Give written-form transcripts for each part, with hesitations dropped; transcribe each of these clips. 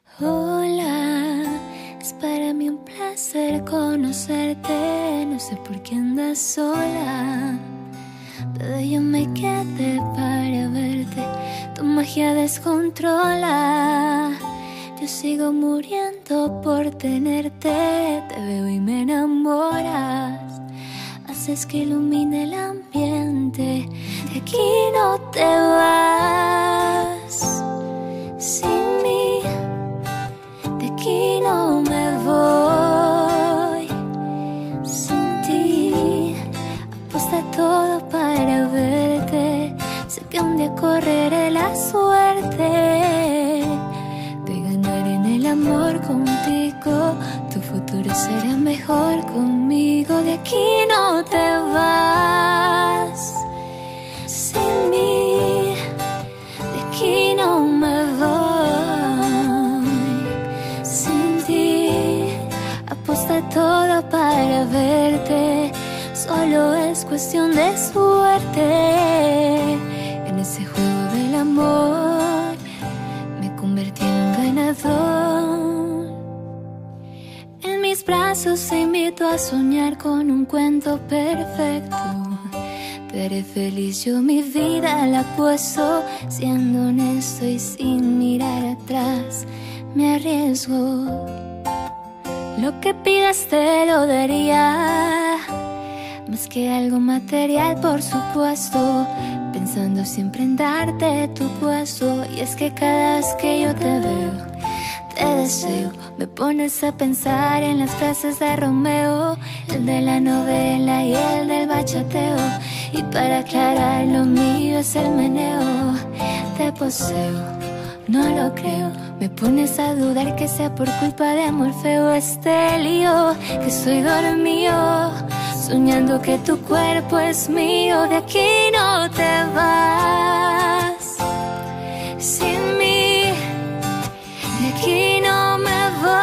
Hola, es para mí un placer conocerte. No sé por qué andas sola, pero yo me quedé para verte. Tu magia descontrola. Yo sigo muriendo por tenerte. Te veo y me enamoras. Haces que ilumine el ambiente. De aquí no te vas sin mí. De aquí no me voy sin ti. Apuesta todo para verte. Sé que un día correré la suerte de ganar en el amor contigo. Tu futuro será mejor conmigo. De aquí no te vas sin mí. De aquí no me voy sin ti. Apuesta todo para verte. Solo es cuestión de suerte. En ese juego del amor me convertí en un ganador. En mis brazos te invito a soñar con un cuento perfecto. Te haré feliz, yo mi vida la apuesto. Siendo honesto y sin mirar atrás, me arriesgo. Lo que pidas te lo daría, más que algo material, por supuesto. Pensando siempre en darte tu puesto. Y es que cada vez que yo te veo, te deseo. Me pones a pensar en las frases de Romeo, el de la novela y el del bachateo. Y para aclarar, lo mío es el meneo. Te poseo, no lo creo. Me pones a dudar que sea por culpa de Morfeo este lío. Que estoy dormido, soñando que tu cuerpo es mío. De aquí no te vas sin mí. De aquí no me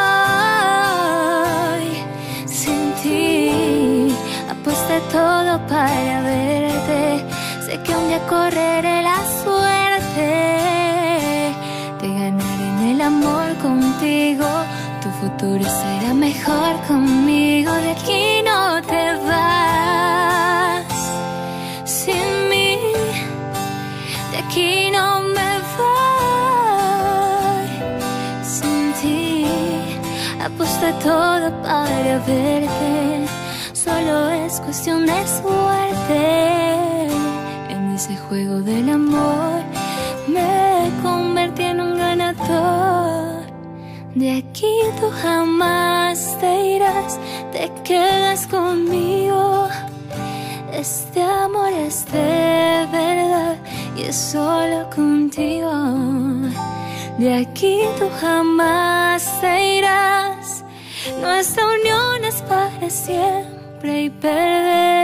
voy sin ti. Apuesta todo para verte. Sé que un día correré la suerte de ganar en el amor contigo. Tu futuro será mejor conmigo. De aquí no te vas sin mí. De aquí no me voy sin ti. Apuesta todo para verte. Solo es cuestión de suerte. En ese juego del amor me convertí en un ganador. De aquí tú jamás te irás, te quedas conmigo. Este amor es de verdad y es solo contigo. De aquí tú jamás te irás. Nuestra unión es para siempre y perder